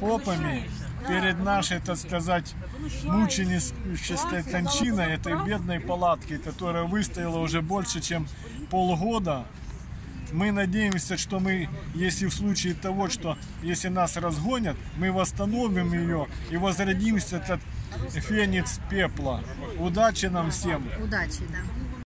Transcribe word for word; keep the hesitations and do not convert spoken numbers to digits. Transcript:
распопами перед нашей, так сказать, мученической кончиной этой бедной палатки, которая выстояла уже больше, чем полгода. Мы надеемся, что мы, если в случае того, что если нас разгонят, мы восстановим ее и возродимся, этот феникс пепла. Удачи нам всем! Удачи, да.